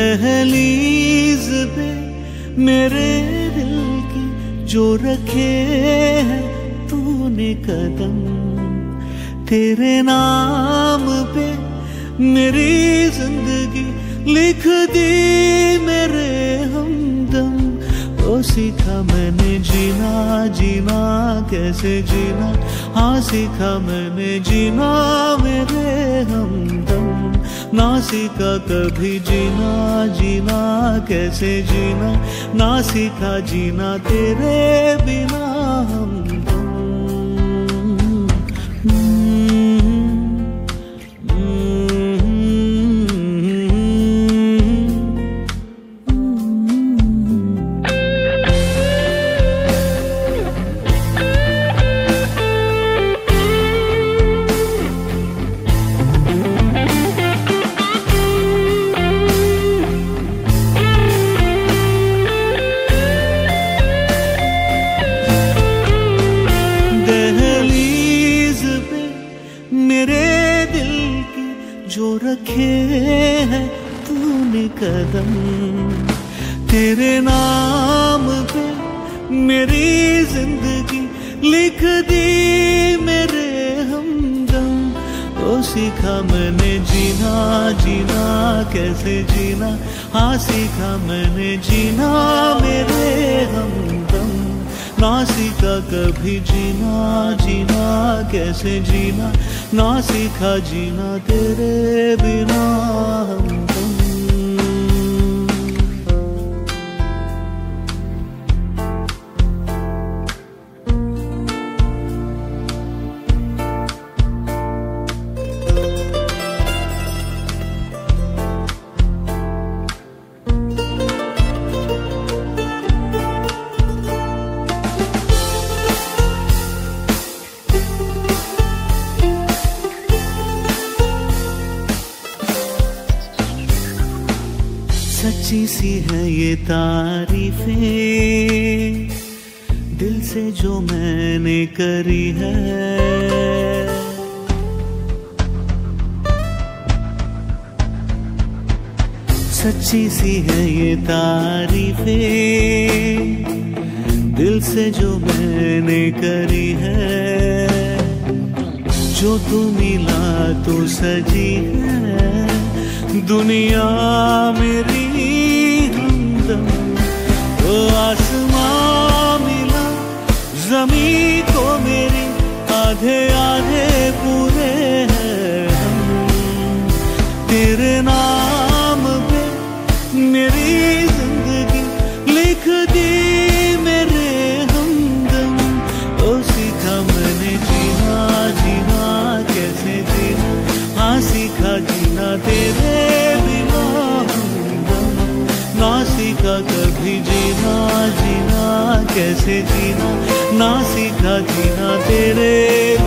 दहलीज पे मेरे दिल की जो रखे हैं तूने कदम, तेरे नाम पे मेरी जिंदगी लिख दी मेरे हमदम। ओ सीखा मैंने जीना, जीना कैसे जीना, हाँ सीखा मैंने जीना मेरे हमदम। ना सीखा कभी जीना, जीना कैसे जीना, ना सीखा जीना तेरे बिना हमदम। मेरे दिल की जो रखे हैं तूने कदम, तेरे नाम पे मेरी जिंदगी लिख दी मेरे हमदम। ओ सीखा मैंने जीना, जीना कैसे जीना, हाँ सीखा मैंने जीना मेरे हमदम। ना सीखा कभी जीना, जीना कैसे जीना, ना सीखा जीना तेरे बिना हमदम। सच्ची सी है ये तारीफें दिल से जो मैंने करी है, सच्ची सी है ये तारीफें दिल से जो मैंने करी है। जो तू मिला तो सजी है दुनिया मेरी हमदम। ओ आसमां मिला ज़मीं को मेरी, आधे आधे पूरे हैं हम। तेरे नाम पे मेरी जिंदगी लिख दी मेरे हमदम। ओ सीखा मैंने जीना, जीना कैसे जीना, हाँ सीखा जीना तेरे बिना हमदम। ना सीखा कभी जीना, जीना कैसे जीना, ना सीखा जीना तेरे